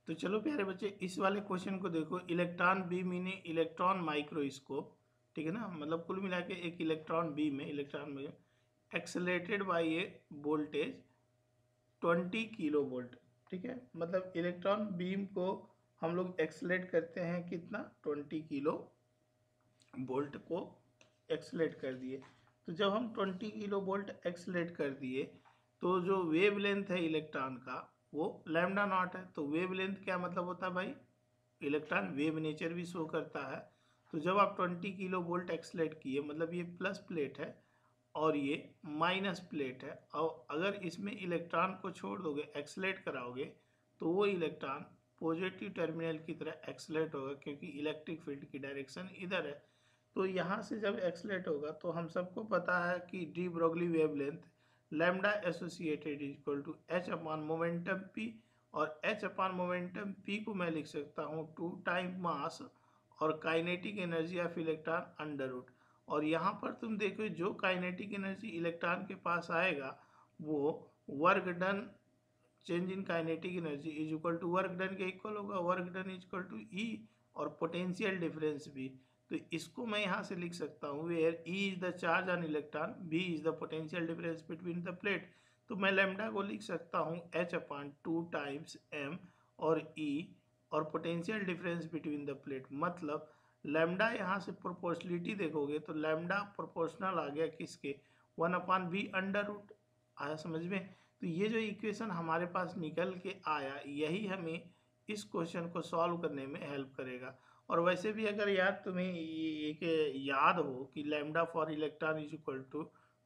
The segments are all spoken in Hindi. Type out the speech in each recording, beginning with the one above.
तो चलो प्यारे बच्चे इस वाले क्वेश्चन को देखो। Electron beam meaning electron microscope, ठीक है ना, मतलब कुल मिला के एक इलेक्ट्रॉन बीम में accelerated by a voltage 20 kilo volt, ठीक है। मतलब इलेक्ट्रॉन बीम को हम लोग एक्सेलरेट करते हैं कितना, 20 किलो वोल्ट को एक्सेलरेट कर दिए। तो जब हम 20 किलो वोल्ट एक्सेलरेट कर दिए तो जो वेव लेंथ है इलेक्ट्रॉन का वो लैम्डा नॉट है। तो वेव लेंथ क्या मतलब होता है भाई, इलेक्ट्रॉन वेव नेचर भी शो करता है। तो जब आप 20 किलो वोल्ट एक्सेलरेट किए, मतलब ये प्लस प्लेट है और ये माइनस प्लेट है, और अगर इसमें इलेक्ट्रॉन को छोड़ दोगे, एक्सेलरेट कराओगे, तो वो इलेक्ट्रॉन पॉजिटिव टर्मिनल की तरह एक्सेलरेट होगा, क्योंकि इलेक्ट्रिक फील्ड की डायरेक्शन इधर है। तो यहाँ से जब एक्सेलरेट होगा तो हम सबको पता है कि de Broglie wavelength lambda associated is equal to h upon momentum p, और एच अपॉन मोमेंटम पी को मैं लिख सकता हूँ 2 टाइम मास और kinetic energy of electron under root. और यहाँ पर तुम देखो जो काइनेटिक एनर्जी इलेक्ट्रॉन के पास आएगा वो work done change in kinetic energy is equal to work done के इक्वल होगा, work done is equal to e और पोटेंशियल डिफरेंस भी। तो इसको मैं यहाँ से लिख सकता हूँ where e is the charge on electron, b is the potential difference between the plate. तो मैं लैम्डा को लिख सकता हूँ एच अपॉन 2 टाइम्स एम और ई और potential difference between the plate. मतलब लैम्डा यहाँ से प्रोपोर्शनलिटी देखोगे तो लैम्डा प्रोपोर्शनल आ गया किसके, 1 अपॉन वी अंडर रूट। आया समझ में। तो ये जो इक्वेशन हमारे पास निकल के आया यही हमें इस क्वेश्चन को सॉल्व करने में हेल्प करेगा। और वैसे भी अगर यार तुम्हें एक याद हो कि lambda for electron is equal to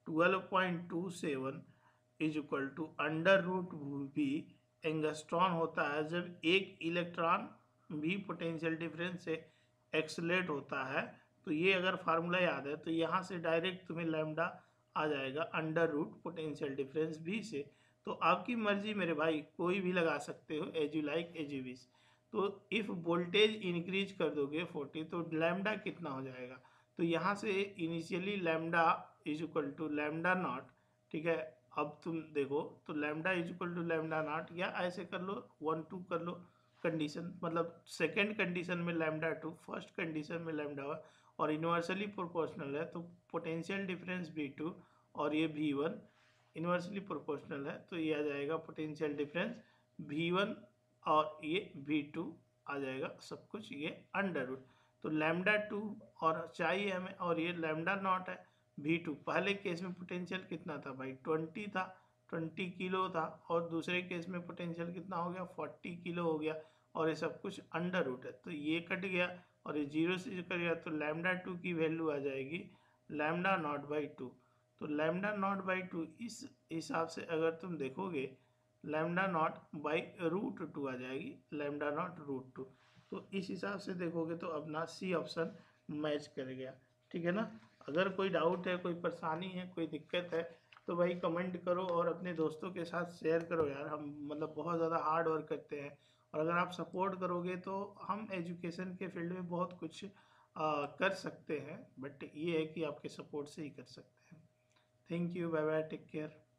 12.27 is equal to under root भी एंगस्ट्रॉन होता है जब एक इलेक्ट्रॉन भी पोटेंशियल डिफरेंस से एक्सलेट होता है। तो ये अगर फार्मूला याद है तो यहाँ से डायरेक्ट तुम्हें लैम्डा आ जाएगा अंडर रूट पोटेंशियल डिफरेंस भी से। तो आपकी मर्जी मेरे भाई, कोई भी लगा सकते हो, as you like as you wish. तो इफ़ वोल्टेज इंक्रीज कर दोगे 40 तो लैम्डा कितना हो जाएगा। तो यहाँ से initially lambda is equal to lambda naught, ठीक है। अब तुम देखो तो lambda is equal to lambda naught, या ऐसे कर लो 1 2 कर लो कंडीशन, मतलब सेकेंड कंडीशन में लैम्डा 2, फर्स्ट कंडीशन में लैम्डा 1, और यूनिवर्सली प्रोपोर्शनल है तो पोटेंशियल डिफरेंस V2 और ये V1 इन्वर्सली प्रोपोर्शनल है तो ये आ जाएगा पोटेंशियल डिफरेंस V1 और ये V2 आ जाएगा, सब कुछ ये अंडर रूट। तो लैम्डा 2 और चाहिए हमें, और ये लैम्डा नॉट है V2। पहले केस में पोटेंशियल कितना था भाई, 20 था, 20 किलो था, और दूसरे केस में पोटेंशियल कितना हो गया, 40 किलो हो गया, और ये सब कुछ अंडर रूट है। तो ये कट गया और ये जीरो से जो करेगा तो लैम्डा 2 की वैल्यू आ जाएगी लैम्डा नॉट बाई 2। तो लैम्डा नॉट बाई 2 इस हिसाब से अगर तुम देखोगे लैम्डा नॉट बाई रूट 2 आ जाएगी, लैम्डा नॉट रूट 2। तो इस हिसाब से देखोगे तो अपना सी ऑप्शन मैच कर गया, ठीक है ना। अगर कोई डाउट है, कोई परेशानी है, कोई दिक्कत है तो भाई कमेंट करो और अपने दोस्तों के साथ शेयर करो यार। हम मतलब बहुत ज़्यादा हार्ड वर्क करते हैं, और अगर आप सपोर्ट करोगे तो हम एजुकेशन के फील्ड में बहुत कुछ कर सकते हैं। बट ये है कि आपके सपोर्ट से ही कर सकते हैं। Thank you, bye bye, take care.